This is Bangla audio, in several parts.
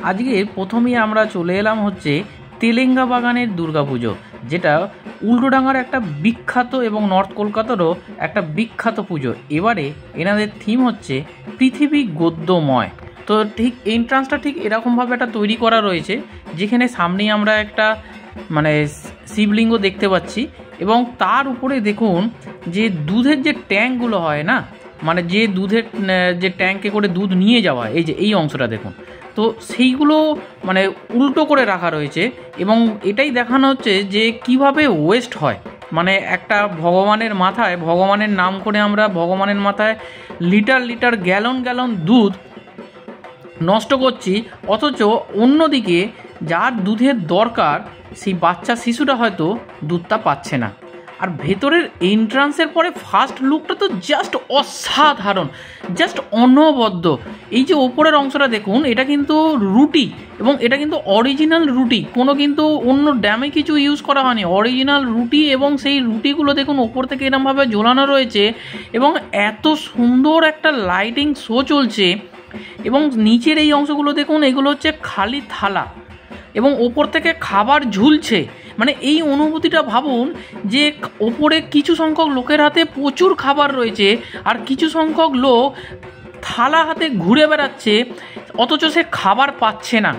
আজকে প্রথমেই আমরা চলে এলাম হচ্ছে তেলেঙ্গাবাগানের দুর্গাপুজো, যেটা উল্টোডাঙার একটা বিখ্যাত এবং নর্থ কলকাতারও একটা বিখ্যাত পুজো। এবারে এনাদের থিম হচ্ছে পৃথিবী গদ্যময়। তো ঠিক এন্ট্রান্সটা ঠিক এরকমভাবে একটা তৈরি করা রয়েছে, যেখানে সামনেই আমরা একটা শিবলিঙ্গ দেখতে পাচ্ছি এবং তার উপরে দেখুন যে দুধের যে ট্যাঙ্কগুলো হয় না, যে দুধের যে ট্যাঙ্কে করে দুধ নিয়ে যাওয়া, এই অংশটা দেখুন। তো সেইগুলো উল্টো করে রাখা রয়েছে এবং এটাই দেখানো হচ্ছে যে কিভাবে ওয়েস্ট হয়। একটা ভগবানের মাথায়, ভগবানের নাম করে আমরা ভগবানের মাথায় লিটার লিটার গ্যালন গ্যালন দুধ নষ্ট করছি, অথচ অন্যদিকে যার দুধের দরকার সেই বাচ্চা শিশুটা হয়তো দুধটা পাচ্ছে না। আর ভেতরের এন্ট্রান্সের পরে ফার্স্ট লুকটা তো জাস্ট অসাধারণ, জাস্ট অনবদ্য। এই যে ওপরের অংশটা দেখুন, এটা কিন্তু রুটি এবং এটা কিন্তু অরিজিনাল রুটি, কোনো কিন্তু অন্য ড্যামে কিছু ইউজ করা হয়নি, অরিজিনাল রুটি। এবং সেই রুটিগুলো দেখুন ওপর থেকে এরকমভাবে ঝোলানো রয়েছে এবং এত সুন্দর একটা লাইটিং শো চলছে। এবং নিচের এই অংশগুলো দেখুন, এগুলো হচ্ছে খালি থালা এবং ওপর থেকে খাবার ঝুলছে। এই অনুভূতিটা ভাবুন যে ওপরে কিছু সংখ্যক লোকের হাতে প্রচুর খাবার রয়েছে আর কিছু সংখ্যক লোক থালা হাতে ঘুরে বেড়াচ্ছে, অথচ সে খাবার পাচ্ছে না।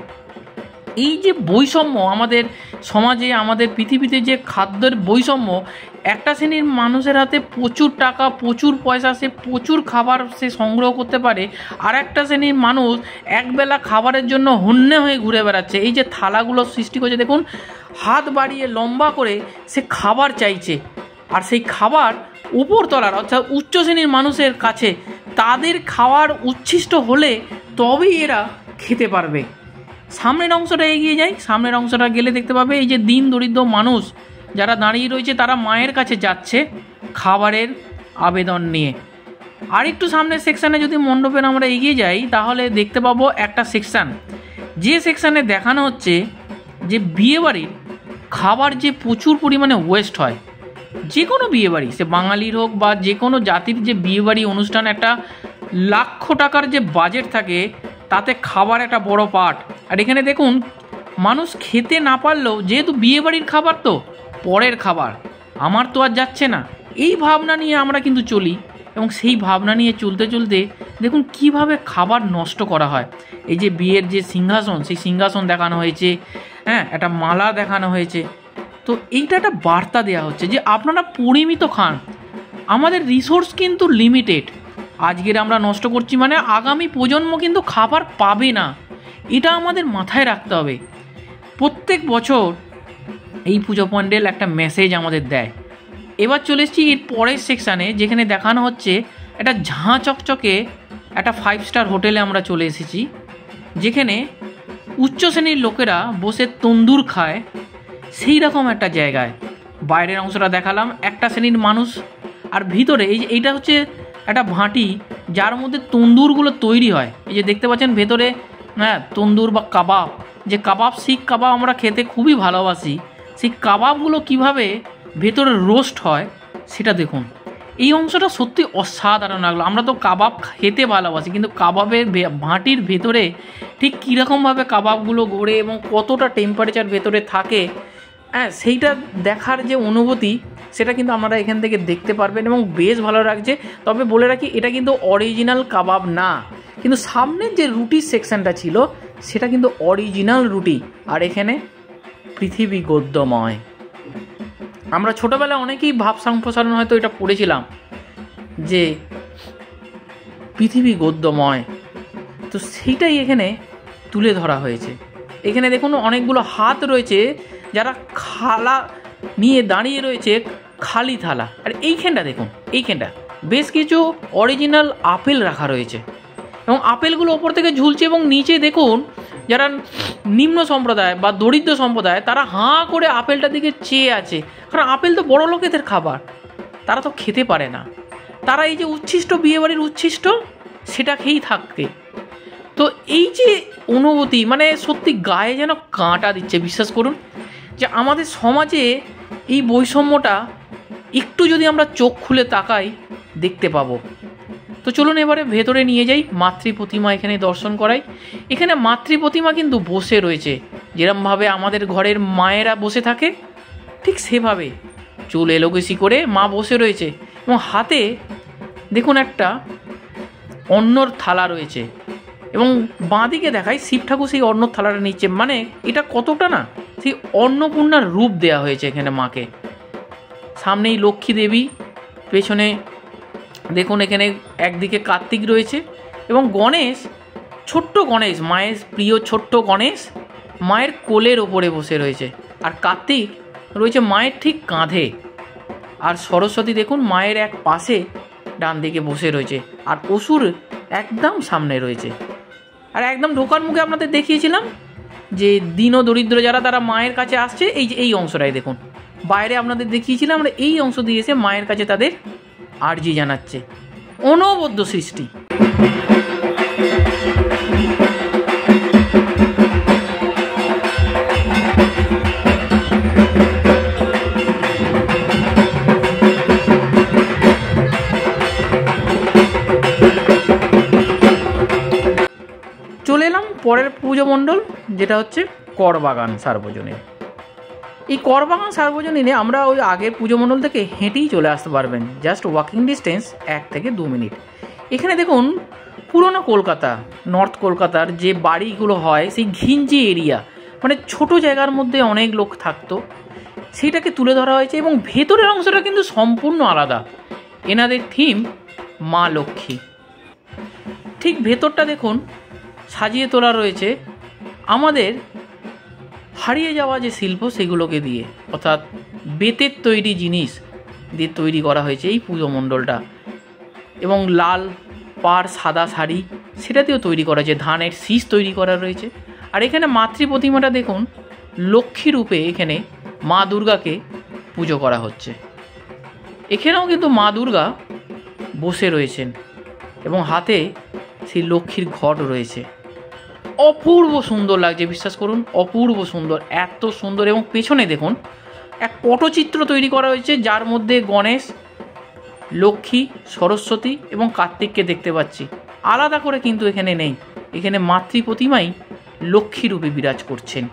এই যে বৈষম্য আমাদের সমাজে, আমাদের পৃথিবীতে যে খাদ্যের বৈষম্য, একটা শ্রেণীর মানুষের হাতে প্রচুর টাকা, প্রচুর পয়সা, সে প্রচুর খাবার সে সংগ্রহ করতে পারে, আর একটা শ্রেণীর মানুষ একবেলা খাবারের জন্য হন্যে হয়ে ঘুরে বেড়াচ্ছে। এই যে থালাগুলো সৃষ্টি করছে দেখুন, হাত বাড়িয়ে লম্বা করে সে খাবার চাইছে, আর সেই খাবার উপরতলার অর্থাৎ উচ্চ শ্রেণীর মানুষের কাছে তাদের খাওয়ার উচ্ছিষ্ট হলে তবেই এরা খেতে পারবে। সামনের অংশটা এগিয়ে যায়, সামনের অংশটা গেলে দেখতে পাবে এই যে দিন দরিদ্র মানুষ যারা দাঁড়িয়ে রয়েছে, তারা মায়ের কাছে যাচ্ছে খাবারের আবেদন নিয়ে। আর একটু সামনের সেকশানে যদি মণ্ডপের আমরা এগিয়ে যাই, তাহলে দেখতে পাবো একটা সেকশান, যে সেকশানে দেখানো হচ্ছে যে বিয়েবাড়ির খাবার যে প্রচুর পরিমাণে ওয়েস্ট হয়। যে কোনো বিয়েবাড়ি, সে বাঙালির হোক বা যে কোনো জাতির যে বিয়েবাড়ি অনুষ্ঠান, একটা লাখ টাকার যে বাজেট থাকে, তাতে খাবার একটা বড় পার্ট। আর এখানে দেখুন, মানুষ খেতে না পারলেও যেহেতু বিয়েবাড়ির খাবার তো পরের খাবার, আমার তো আর যাচ্ছে না, এই ভাবনা নিয়ে আমরা কিন্তু চলি। এবং সেই ভাবনা নিয়ে চলতে চলতে দেখুন কিভাবে খাবার নষ্ট করা হয়। এই যে বিয়ের যে সিংহাসন, সেই সিংহাসন দেখানো হয়েছে, একটা মালা দেখানো হয়েছে। তো এইটা একটা বার্তা দেওয়া হচ্ছে যে আপনারা পরিমিত খান, আমাদের রিসোর্স কিন্তু লিমিটেড। আজকের আমরা নষ্ট করছি আগামী প্রজন্ম কিন্তু খাবার পাবে না, এটা আমাদের মাথায় রাখতে হবে। প্রত্যেক বছর এই পুজো প্যান্ডেল একটা মেসেজ আমাদের দেয়। এবার চলে এসেছি এর পরের সেকশানে, যেখানে দেখানো হচ্ছে একটা ঝাঁ চকচকে একটা 5 স্টার হোটেলে আমরা চলে এসেছি, যেখানে উচ্চ শ্রেণীর লোকেরা বসে তন্দুর খায়, সেই রকম একটা জায়গায়। বাইরের অংশটা দেখালাম, একটা শ্রেণীর মানুষ, আর ভিতরে এইটা হচ্ছে একটা ভাঁটি যার মধ্যে তন্দুরগুলো তৈরি হয়। এই যে দেখতে পাচ্ছেন ভেতরে তন্দুর বা কাবাব, যে কাবাব, শিখ কাবাব আমরা খেতে খুবই ভালোবাসি, সেই কাবাবগুলো কিভাবে ভেতরে রোস্ট হয় সেটা দেখুন। এই অংশটা সত্যি অসাধারণ লাগলো। আমরা তো কাবাব খেতে ভালোবাসি, কিন্তু কাবাবের ভাঁটির ভেতরে ঠিক কীরকমভাবে কাবাবগুলো ঘোরে এবং কতটা টেম্পারেচার ভেতরে থাকে, সেইটা দেখার যে অনুভূতি, সেটা কিন্তু আপনারা এখান থেকে দেখতে পারবেন এবং বেশ ভালো লাগছে। তবে বলে রাখি, এটা কিন্তু অরিজিনাল কাবাব না, কিন্তু সামনের যে রুটির সেকশনটা ছিল সেটা কিন্তু অরিজিনাল রুটি। আর এখানে পৃথিবী গদ্যময়। আমরা ছোটোবেলায় অনেকেই ভাব সম্প্রসারণ হয়তো এটা পড়েছিলাম যে পৃথিবী গদ্যময়, তো সেইটাই এখানে তুলে ধরা হয়েছে। এখানে দেখুন অনেকগুলো হাত রয়েছে যারা খালা নিয়ে দাঁড়িয়ে রয়েছে, খালি থালা। আর এইখানটা দেখুন, এইখানটা বেশ কিছু অরিজিনাল আপেল রাখা রয়েছে এবং আপেলগুলো ওপর থেকে ঝুলছে। এবং নিচে দেখুন যারা নিম্ন সম্প্রদায় বা দরিদ্র সম্প্রদায়, তারা হাঁ করে আপেলটার দিকে চেয়ে আছে, কারণ আপেল তো বড় লোকেদের খাবার, তারা তো খেতে পারে না। তারা এই যে উচ্ছিষ্ট, বিয়েবাড়ির উচ্ছিষ্ট, সেটা খেয়েই থাকতে। তো এই যে অনুভূতি, সত্যি গায়ে যেন কাঁটা দিচ্ছে। বিশ্বাস করুন যে আমাদের সমাজে এই বৈষম্যটা একটু যদি আমরা চোখ খুলে তাকাই দেখতে পাবো। তো চলুন এবারে ভেতরে নিয়ে যাই, মাতৃ প্রতিমা এখানে দর্শন করাই। এখানে মাতৃ প্রতিমা কিন্তু বসে রয়েছে, যেরকমভাবে আমাদের ঘরের মায়েরা বসে থাকে ঠিক সেভাবে চুল এলোকেশি করে মা বসে রয়েছে, এবং হাতে দেখুন একটা অন্নর থালা রয়েছে, এবং বাঁদিকে দেখায় শিব ঠাকুর সেই অন্নর থালাটা নিচ্ছে। মানে এটা কতটা না সেই অন্নপূর্ণার রূপ দেওয়া হয়েছে এখানে মাকে। সামনেই লক্ষ্মী দেবী, পেছনে দেখুন এখানে একদিকে কার্তিক রয়েছে, এবং গণেশ, ছোট্ট গণেশ, মায়ের প্রিয় ছোট্ট গণেশ মায়ের কোলের ওপরে বসে রয়েছে, আর কার্তিক রয়েছে মায়ের ঠিক কাঁধে, আর সরস্বতী দেখুন মায়ের এক পাশে ডান দিকে বসে রয়েছে, আর অসুর একদম সামনে রয়েছে। আর একদম ঢোকার মুখে আপনাদের দেখিয়েছিলাম যে দীন দরিদ্র যারা তারা মায়ের কাছে আসছে, এই যে এই অংশটাই দেখুন, বাইরে আপনাদের দেখিয়েছিলাম আমরা, এই অংশ দিয়ে এসে মায়ের কাছে তাদের আর্জি জানাচ্ছে। অনবদ্য সৃষ্টি। চলে এলাম পরের পুজো মণ্ডল, যেটা হচ্ছে করবাগান সার্বজনীন। এই করবাগান সার্বজনীনে আমরা ওই আগের পুজো মণ্ডল থেকে হেঁটেই চলে আসতে পারবেন, জাস্ট ওয়াকিং ডিস্টেন্স 1 থেকে 2 মিনিট। এখানে দেখুন পুরনো কলকাতা, নর্থ কলকাতার যে বাড়িগুলো হয় সেই ঘিঞ্জি এরিয়া, মানে ছোট জায়গার মধ্যে অনেক লোক থাকতো, সেইটাকে তুলে ধরা হয়েছে, এবং ভেতরের অংশটা কিন্তু সম্পূর্ণ আলাদা। এনাদের থিম মা লক্ষ্মী। ঠিক ভেতরটা দেখুন সাজিয়ে তোলা রয়েছে আমাদের হারিয়ে যাওয়া যে শিল্প সেগুলোকে দিয়ে, অর্থাৎ বেতের তৈরি জিনিস দিয়ে তৈরি করা হয়েছে এই পুজো মণ্ডলটা, এবং লাল পাড় সাদা শাড়ি সেটাতেও তৈরি করা হয়েছে, ধানের শীষ তৈরি করা রয়েছে। আর এখানে মাতৃ প্রতিমাটা দেখুন লক্ষ্মী রূপে এখানে মা দুর্গাকে পুজো করা হচ্ছে। এখানেও কিন্তু মা দুর্গা বসে রয়েছেন, এবং হাতে সেই লক্ষ্মীর ঘট রয়েছে। অপূর্ব সুন্দর লাগছে, বিশ্বাস করুন অপূর্ব সুন্দর, এত সুন্দর। এবং পেছনে দেখুন এক পটচিত্র তৈরি করা হয়েছে, যার মধ্যে গণেশ, লক্ষ্মী, সরস্বতী এবং কার্তিককে দেখতে পাচ্ছি। আলাদা করে কিন্তু এখানে নেই, এখানে মাতৃ প্রতিমাই লক্ষ্মী রূপে বিরাজ করছেন।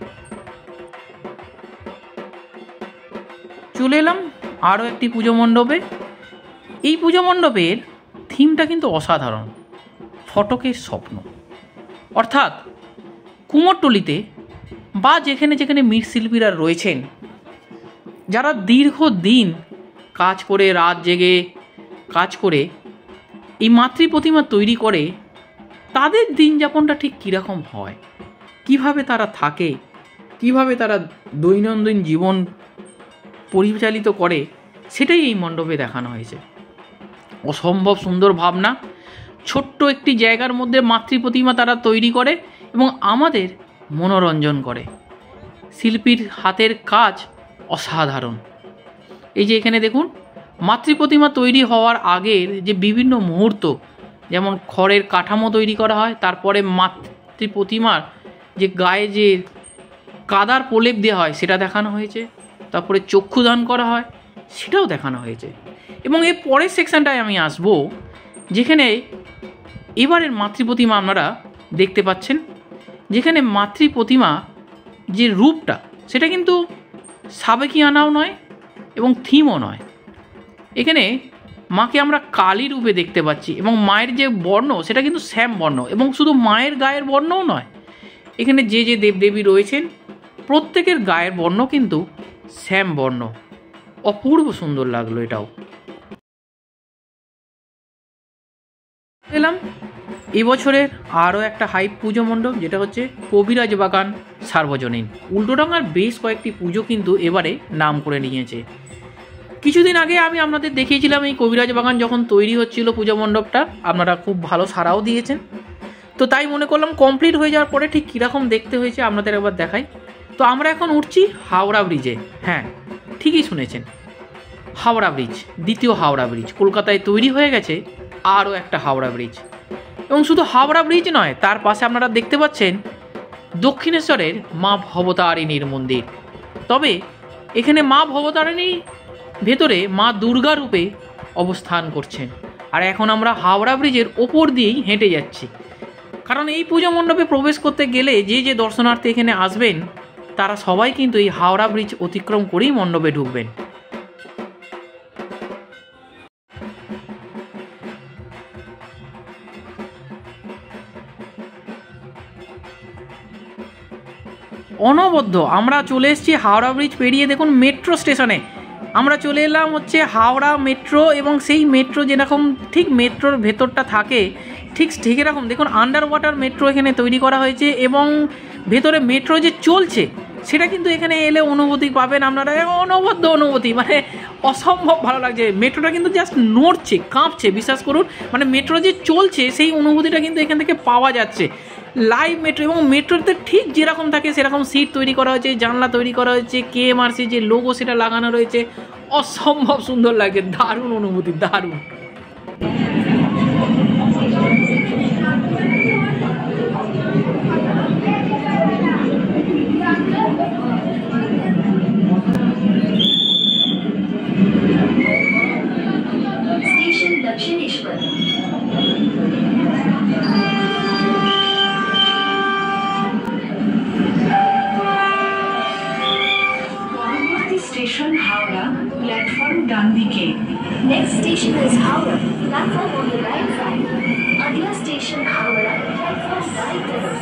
চলে এলাম আরও একটি পুজো মণ্ডপে। এই পুজো মণ্ডপের থিমটা কিন্তু অসাধারণ, ফটকের স্বপ্ন। অর্থাৎ কুমোরটুলিতে বা যেখানে যেখানে মৃৎশিল্পীরা রয়েছেন, যারা দীর্ঘদিন কাজ করে, রাত জেগে কাজ করে এই মাতৃ প্রতিমা তৈরি করে, তাদের দিন যাপনটা ঠিক কীরকম হয়, কিভাবে তারা থাকে, কিভাবে তারা দৈনন্দিন জীবন পরিচালিত করে, সেটাই এই মণ্ডপে দেখানো হয়েছে। অসম্ভব সুন্দর ভাবনা। ছোট্ট একটি জায়গার মধ্যে মাতৃ প্রতিমা তারা তৈরি করে এবং আমাদের মনোরঞ্জন করে। শিল্পীর হাতের কাজ অসাধারণ। এই যে এখানে দেখুন মাতৃ প্রতিমা তৈরি হওয়ার আগের যে বিভিন্ন মুহূর্ত, যেমন খড়ের কাঠামো তৈরি করা হয়, তারপরে মাতৃ প্রতিমার যে গায়ে যে কাদার প্রলেপ দেওয়া হয় সেটা দেখানো হয়েছে, তারপরে চক্ষুদান করা হয় সেটাও দেখানো হয়েছে। এবং এর পরের সেকশনটায় আমি আসব, যেখানে এবারের মাতৃ প্রতিমা আপনারা দেখতে পাচ্ছেন, যেখানে মাতৃ প্রতিমা যে রূপটা সেটা কিন্তু সাবেকিয়ানাও নয় এবং থিমও নয়। এখানে মাকে আমরা কালী রূপে দেখতে পাচ্ছি, এবং মায়ের যে বর্ণ সেটা কিন্তু শ্যাম বর্ণ, এবং শুধু মায়ের গায়ের বর্ণও নয়, এখানে যে যে দেবদেবী রয়েছেন প্রত্যেকের গায়ের বর্ণ কিন্তু শ্যাম বর্ণ। অপূর্ব সুন্দর লাগলো এটাও। এলাম এবছরের আরও একটা হাইপ পুজো মণ্ডপ, যেটা হচ্ছে কবিরাজ বাগান সার্বজনীন। উল্টোডাঙার বেশ কয়েকটি পুজো কিন্তু এবারে নাম করে নিয়েছে। কিছুদিন আগে আমি আপনাদের দেখিয়েছিলাম এই কবিরাজ বাগান যখন তৈরি হচ্ছিল পুজো মণ্ডপটা, আপনারা খুব ভালো সাড়াও দিয়েছেন। তো তাই মনে করলাম কমপ্লিট হয়ে যাওয়ার পরে ঠিক কীরকম দেখতে হয়েছে আপনাদের একবার দেখাই। তো আমরা এখন উঠছি হাওড়া ব্রিজে। হ্যাঁ, ঠিকই শুনেছেন, হাওড়া ব্রিজ, দ্বিতীয় হাওড়া ব্রিজ। কলকাতায় তৈরি হয়ে গেছে আরও একটা হাওড়া ব্রিজ। এবং শুধু হাওড়া ব্রিজ নয়, তার পাশে আপনারা দেখতে পাচ্ছেন দক্ষিণেশ্বরের মা ভবতারিণীর মন্দির। তবে এখানে মা ভবতারিণী ভেতরে মা দুর্গা রূপে অবস্থান করছেন। আর এখন আমরা হাওড়া ব্রিজের ওপর দিয়েই হেঁটে যাচ্ছি, কারণ এই পুজো মণ্ডপে প্রবেশ করতে গেলে যে দর্শনার্থী এখানে আসবেন তারা সবাই কিন্তু এই হাওড়া ব্রিজ অতিক্রম করেই মণ্ডপে ঢুকবেন। অনবদ্য আমরা চলে এসেছি হাওড়া ব্রিজ পেরিয়ে, দেখুন মেট্রো স্টেশনে আমরা চলে এলাম হচ্ছে হাওড়া মেট্রো, এবং সেই মেট্রো যেরকম ঠিক মেট্রোর ভেতরটা থাকে ঠিক এরকম দেখুন আন্ডার ওয়াটার মেট্রো এখানে তৈরি করা হয়েছে, এবং ভেতরে মেট্রো যে চলছে সেটা কিন্তু এখানে এলে অনুভূতি পাবেন আপনারা, অনবদ্য অনুভূতি, মানে অসম্ভব ভালো লাগছে। মেট্রোটা কিন্তু জাস্ট নড়ছে, কাঁপছে, বিশ্বাস করুন, মানে মেট্রো যে চলছে সেই অনুভূতিটা কিন্তু এখান থেকে পাওয়া যাচ্ছে লাইভ মেট্রো। এবং মেট্রোতে ঠিক যেরকম থাকে সেরকম সিট তৈরি করা হয়েছে, জানলা তৈরি করা হয়েছে, কেএমআরসি যে লোগো সেটা লাগানো রয়েছে, অসম্ভব সুন্দর লাগে, দারুণ অনুভূতি, দারুণ। Station Howrah, platform Dandike. Next station is Howrah, platform on the right side. Agla station Howrah, platform right side.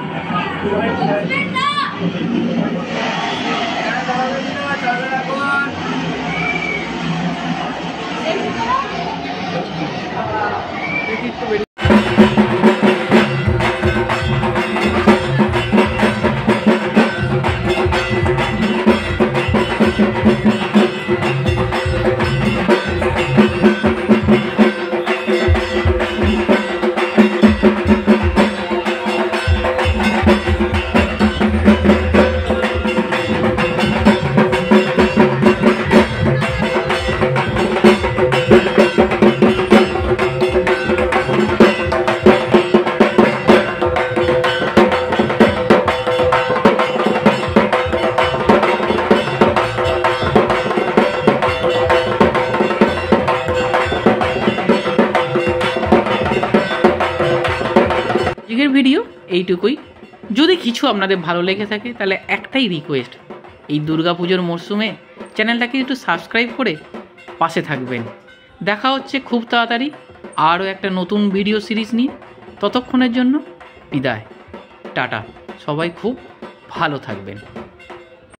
আজকের ভিডিও এইটুকুই। যদি কিছু আপনাদের ভালো লেগে থাকে তাহলে একটাই রিকোয়েস্ট, এই দুর্গাপুজোর মরশুমে চ্যানেলটাকে একটু সাবস্ক্রাইব করে পাশে থাকবেন। দেখা হচ্ছে খুব তাড়াতাড়ি আরও একটা নতুন ভিডিও সিরিজ নিয়ে। ততক্ষণের জন্য বিদায়, টাটা, সবাই খুব ভালো থাকবেন।